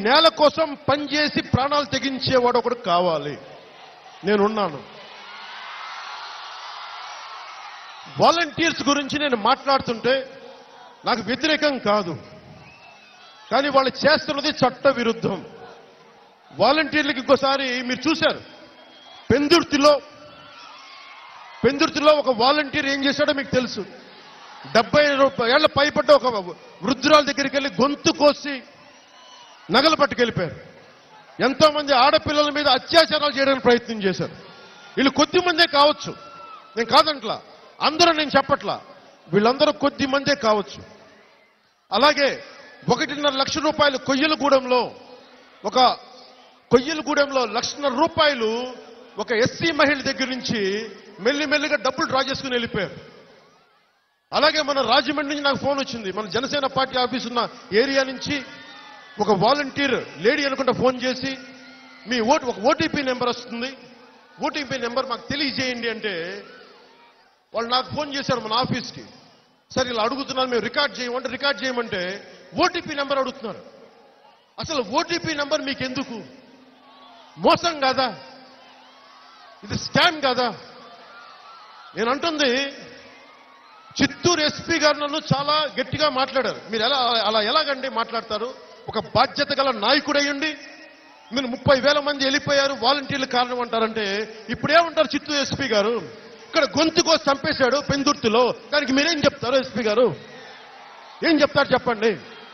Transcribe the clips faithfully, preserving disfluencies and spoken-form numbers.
నేల కోసం పనిచేసి ప్రాణాలు తెగించేవాడు ఒకడు కావాలి. నేనున్నాను. వాలంటీర్స్ గురించి నేను మాట్లాడుతుంటే నాకు వ్యతిరేకం కాదు, కానీ వాళ్ళు చేస్తున్నది చట్ట విరుద్ధం. వాలంటీర్లకు ఇంకోసారి మీరు చూశారు, పెందుర్తిలో పెందుర్తిలో ఒక వాలంటీర్ ఏం చేశాడో మీకు తెలుసు. డెబ్బై ఏళ్ల పైపడ్డ ఒక వృద్ధురాల దగ్గరికి వెళ్ళి గొంతు కోసి నగలు పట్టుకెళ్ళిపోయారు. ఎంతో మంది ఆడపిల్లల మీద అత్యాచారాలు చేయడానికి ప్రయత్నం చేశారు. వీళ్ళు కొద్ది మందే కావచ్చు, నేను కాదంట్లా, అందరూ నేను చెప్పట్లా, వీళ్ళందరూ కొద్ది మందే కావచ్చు. అలాగే ఒకటిన్నర లక్ష రూపాయలు కొయ్యలగూడెంలో ఒక కొయ్యలగూడెంలో లక్షన్నర రూపాయలు ఒక ఎస్సీ మహిళ దగ్గర నుంచి మెల్లిమెల్లిగా డబ్బులు డ్రా చేసుకుని వెళ్ళిపోయారు. అలాగే మన రాజమండ్రి నుంచి నాకు ఫోన్ వచ్చింది. మన జనసేన పార్టీ ఆఫీస్ ఉన్న ఏరియా నుంచి ఒక వాలంటీర్ లేడీ అనుకుంటా ఫోన్ చేసి, మీ ఓటు ఒక ఓటీపీ నెంబర్ వస్తుంది, ఓటీపీ నెంబర్ మాకు తెలియజేయండి అంటే వాళ్ళు నాకు ఫోన్ చేశారు మన ఆఫీస్కి. సరే ఇలా అడుగుతున్నారు, మేము రికార్డ్ చేయమంటే రికార్డ్ చేయమంటే ఓటీపీ నెంబర్ అడుగుతున్నారు. అసలు ఓటీపీ నెంబర్ మీకు ఎందుకు? మోసం కాదా? ఇది స్కామ్ కాదా? నేను అంటుంది, చిత్తూరు ఎస్పీ గారు నన్ను చాలా గట్టిగా మాట్లాడారు. మీరు ఎలా అలా ఎలాగండి మాట్లాడతారు? ఒక బాధ్యత గల నాయకుడయ్యండి మీరు ముప్పై వేల మంది వెళ్ళిపోయారు, వాలంటీర్లు కారణం అంటారంటే ఇప్పుడేమంటారు? చిత్తూరు ఎస్పీ గారు ఇక్కడ గొంతుకో చంపేశాడు పెందుర్తిలో, దానికి మీరేం చెప్తారు? ఎస్పీ గారు ఏం చెప్తారు చెప్పండి?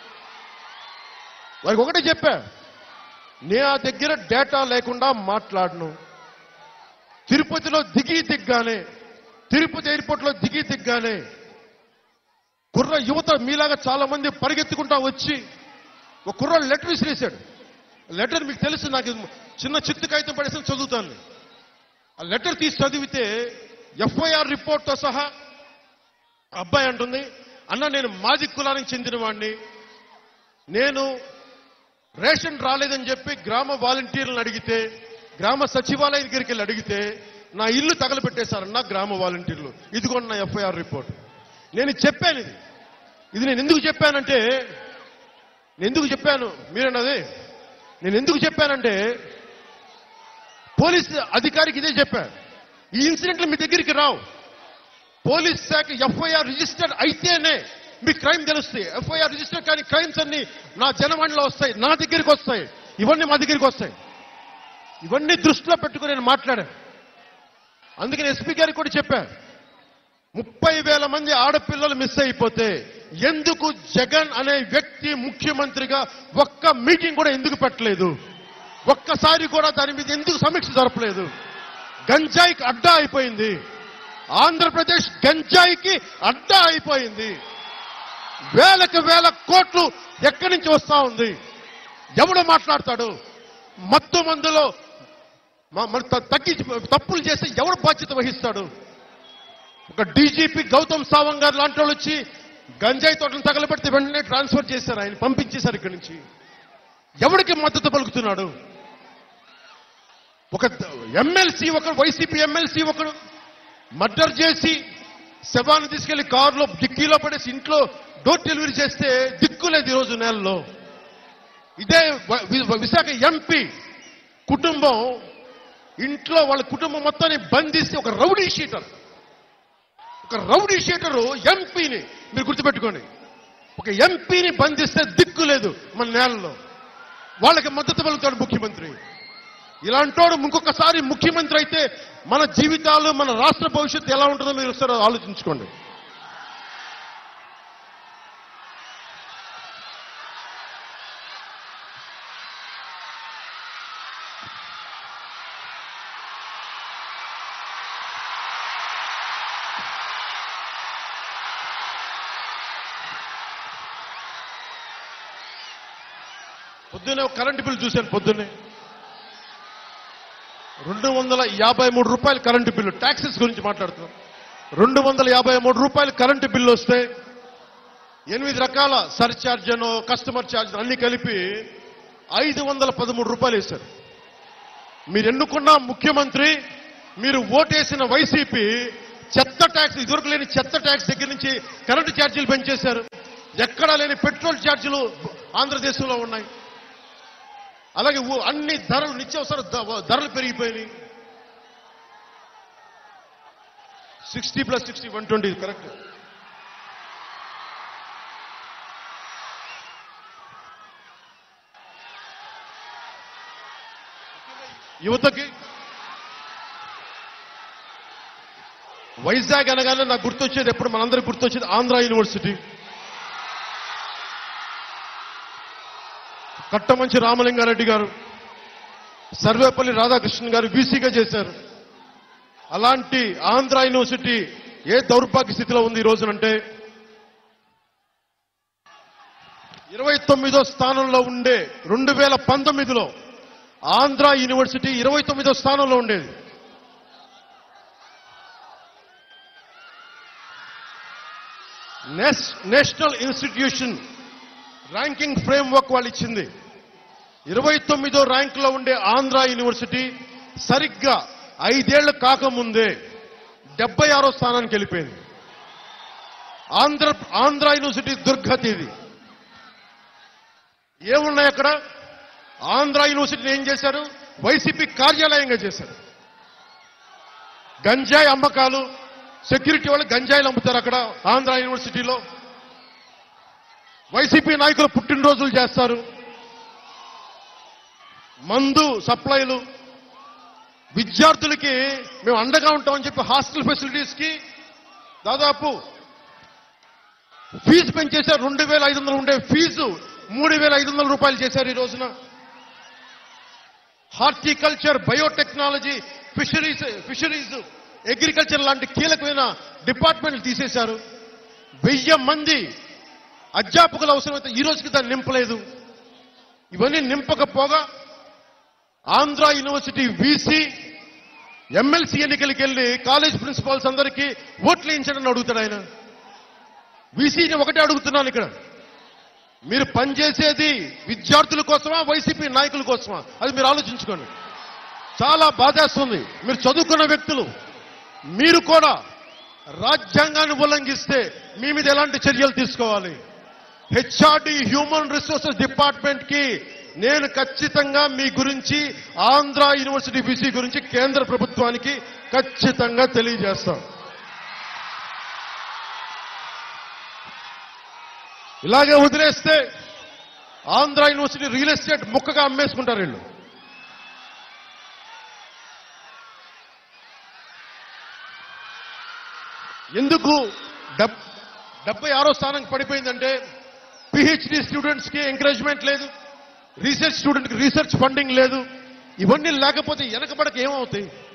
వారికి ఒకటే చెప్పా, నే ఆ దగ్గర డేటా లేకుండా మాట్లాడను. తిరుపతిలో దిగి దిగ్గానే తిరుపతి ఎయిర్పోర్ట్ లో దిగి దిగ్గానే కుర్ర యువత మీలాగా చాలా మంది పరిగెత్తుకుంటా వచ్చి ఒక కుర్ర లెటర్ విసిరేశాడు. లెటర్ మీకు తెలుసు, నాకు చిన్న చిత్తు కాగితం పడేసి చదువుతాను. ఆ లెటర్ తీసి చదివితే ఎఫ్ఐఆర్ రిపోర్ట్తో సహా అబ్బాయి అంటుంది, అన్న నేను మాది కులానికి చెందిన వాడిని, నేను రేషన్ రాలేదని చెప్పి గ్రామ వాలంటీర్లను అడిగితే, గ్రామ సచివాలయం దగ్గరికి వెళ్ళి అడిగితే నా ఇల్లు తగలబెట్టేశారన్న గ్రామ వాలంటీర్లు. ఇదిగోండి నా ఎఫ్ఐఆర్ రిపోర్ట్. నేను చెప్పాను ఇది ఇది నేను ఎందుకు చెప్పానంటే నేను ఎందుకు చెప్పాను మీరన్నది నేను ఎందుకు చెప్పానంటే పోలీస్ అధికారికి ఇదే చెప్పాను. ఈ ఇన్సిడెంట్లు మీ దగ్గరికి రావు. పోలీస్ శాఖ ఎఫ్ఐఆర్ రిజిస్టర్ అయితేనే మీ క్రైమ్ తెలుస్తాయి. ఎఫ్ఐఆర్ రిజిస్టర్ కానీ క్రైమ్స్ అన్ని నా జనవాణిలో వస్తాయి, నా దగ్గరికి వస్తాయి, ఇవన్నీ మా దగ్గరికి వస్తాయి. ఇవన్నీ దృష్టిలో పెట్టుకుని నేను మాట్లాడాను. అందుకని ఎస్పీ గారికి కూడా చెప్పాను, ముప్పై వేల మంది ఆడపిల్లలు మిస్ అయిపోతే ఎందుకు జగన్ అనే వ్యక్తి ముఖ్యమంత్రిగా ఒక్క మీటింగ్ కూడా ఎందుకు పెట్టలేదు? ఒక్కసారి కూడా దాని మీద ఎందుకు సమీక్ష జరపలేదు? గంజాయికి అడ్డా అయిపోయింది. ఆంధ్రప్రదేశ్ గంజాయికి అడ్డా అయిపోయింది. వేలకు వేల కోట్లు ఎక్కడి నుంచి వస్తా ఉంది? ఎవడు మాట్లాడతాడు? మత్తు మందులో తగ్గి తప్పులు చేస్తే ఎవడు బాధ్యత వహిస్తాడు? ఒక డీజీపీ గౌతమ్ సావంగ్ గారు లాంటి వాళ్ళు వచ్చి గంజాయి తోటను తగలబెడితే వెంటనే ట్రాన్స్ఫర్ చేశారు, ఆయన పంపించేశారు ఇక్కడి నుంచి. ఎవరికి మద్దతు పలుకుతున్నాడు? ఒక ఎమ్మెల్సీ ఒకడు, వైసీపీ ఎమ్మెల్సీ ఒకడు మర్డర్ చేసి శవాన్ని తీసుకెళ్లి కారులో డిక్కీలో పడేసి ఇంట్లో డోర్ డెలివరీ చేస్తే దిక్కులేదు ఈరోజు నేలలో. ఇదే విశాఖ ఎంపీ కుటుంబం ఇంట్లో వాళ్ళ కుటుంబం మొత్తాన్ని బంధిస్తే ఒక రౌడీ షీటర్ ఒక రౌడీ షీటరు ఎంపీని మీరు గుర్తుపెట్టుకోండి, ఒక ఎంపీని బంధిస్తే దిక్కు లేదు మన నేలలో. వాళ్ళకి మద్దతు పలుకుతాడు ముఖ్యమంత్రి. ఇలాంటోడు ఇంకొకసారి ముఖ్యమంత్రి అయితే మన జీవితాలు, మన రాష్ట్ర భవిష్యత్తు ఎలా ఉంటుందో మీరు ఒకసారి ఆలోచించుకోండి. పొద్దున్నే ఒక కరెంటు బిల్లు చూశాను. పొద్దున్నే రెండు వందల యాభై మూడు రూపాయలు కరెంటు బిల్లు. ట్యాక్సెస్ గురించి మాట్లాడుతున్నాం. రెండు వందల యాభై మూడు రూపాయలు కరెంటు బిల్లు వస్తే ఎనిమిది రకాల సర్ఛార్జ్ అనో కస్టమర్ ఛార్జ్ అన్ని కలిపి ఐదు వందల పదమూడు రూపాయలు వేశారు. మీరు ఎన్నుకున్న ముఖ్యమంత్రి, మీరు ఓటేసిన వైసీపీ చెత్త ట్యాక్స్, ఇదివరకు లేని చెత్త ట్యాక్స్ దగ్గర నుంచి కరెంటు ఛార్జీలు పెంచేశారు. ఎక్కడా లేని పెట్రోల్ ఛార్జీలు ఆంధ్రదేశంలో ఉన్నాయి. అలాగే అన్ని ధరలు నిత్యావసర ధరలు పెరిగిపోయినాయి. Sixty plus sixty one twenty correct. యువతకి వైజాగ్ అనగానే నాకు గుర్తొచ్చేది, ఎప్పుడు మనందరికి గుర్తొచ్చేది ఆంధ్ర యూనివర్సిటీ. కట్టమంచి రామలింగారెడ్డి గారు, సర్వేపల్లి రాధాకృష్ణన్ గారు వీసీగా చేశారు. అలాంటి ఆంధ్ర యూనివర్సిటీ ఏ దౌర్భాగ్య స్థితిలో ఉంది ఈ రోజునంటే, ఇరవై తొమ్మిదో స్థానంలో ఉండే రెండు వేల పంతొమ్మిదిలో ఆంధ్ర యూనివర్సిటీ ఇరవై తొమ్మిదో స్థానంలో ఉండేది. నేషనల్ ఇన్స్టిట్యూషన్ ర్యాంకింగ్ ఫ్రేమ్వర్క్ వాళ్ళు ఇచ్చింది. ఇరవై తొమ్మిదో ర్యాంకులో ఉండే ఆంధ్ర యూనివర్సిటీ సరిగ్గా ఐదేళ్లు కాకముందే డెబ్బై ఆరో స్థానానికి వెళ్ళిపోయింది. ఆంధ్ర ఆంధ్ర యూనివర్సిటీ దుర్గతి ఇది. ఏమున్నాయి అక్కడ? ఆంధ్ర యూనివర్సిటీని ఏం చేశారు? వైసీపీ కార్యాలయంగా చేశారు. గంజాయి అమ్మకాలు, సెక్యూరిటీ వాళ్ళు గంజాయిలు అమ్ముతారు అక్కడ ఆంధ్ర యూనివర్సిటీలో. వైసీపీ నాయకులు పుట్టినరోజులు చేస్తారు, మందు సప్లైలు, విద్యార్థులకి మేము అండగా ఉంటామని చెప్పి హాస్టల్ ఫెసిలిటీస్ కి దాదాపు ఫీజు పెంచేశారు. రెండు వేల ఐదు వందలు ఉండే ఫీజు మూడు వేల ఐదు వందల రూపాయలు చేశారు ఈ రోజున. Horticulture, biotechnology, fisheries fisheries agriculture లాంటి కీలకమైన డిపార్ట్మెంట్లు తీసేశారు. వెయ్యి మంది అధ్యాపకులు అవసరమైతే ఈ రోజుకి దాన్ని నింపలేదు. ఇవన్నీ నింపకపోగా ఆంధ్ర యూనివర్సిటీ వీసీ ఎమ్మెల్సీ ఎన్నికలకి వెళ్ళి కాలేజ్ ప్రిన్సిపాల్స్ అందరికీ ఓట్లు వేయించడని అడుగుతాడు ఆయన. వీసీని ఒకటే అడుగుతున్నాను ఇక్కడ, మీరు పనిచేసేది విద్యార్థుల కోసమా వైసీపీ నాయకుల కోసమా? అది మీరు ఆలోచించుకోండి. చాలా బాధేస్తుంది. మీరు చదువుకున్న వ్యక్తులు, మీరు కూడా రాజ్యాంగాన్ని ఉల్లంఘిస్తే మీ మీద ఎలాంటి చర్యలు తీసుకోవాలి? హెచ్ఆర్డి హ్యూమన్ రిసోర్సెస్ డిపార్ట్మెంట్ కి నేను ఖచ్చితంగా మీ గురించి, ఆంధ్ర యూనివర్సిటీ వీసీ గురించి కేంద్ర ప్రభుత్వానికి ఖచ్చితంగా తెలియజేస్తాం. ఇలాగే వదిలేస్తే ఆంధ్ర యూనివర్సిటీ రియల్ ఎస్టేట్ ముక్కగా అమ్మేసుకుంటారు వీళ్ళు. ఎందుకు డెబ్బై ఆరో స్థానానికి పడిపోయిందంటే, పిహెచ్డి స్టూడెంట్స్ కి ఎంకరేజ్మెంట్ లేదు, రీసెర్చ్ స్టూడెంట్ కి రీసెర్చ్ ఫండింగ్ లేదు. ఇవన్నీ లేకపోతే వెనకబడక ఏమవుతాయి?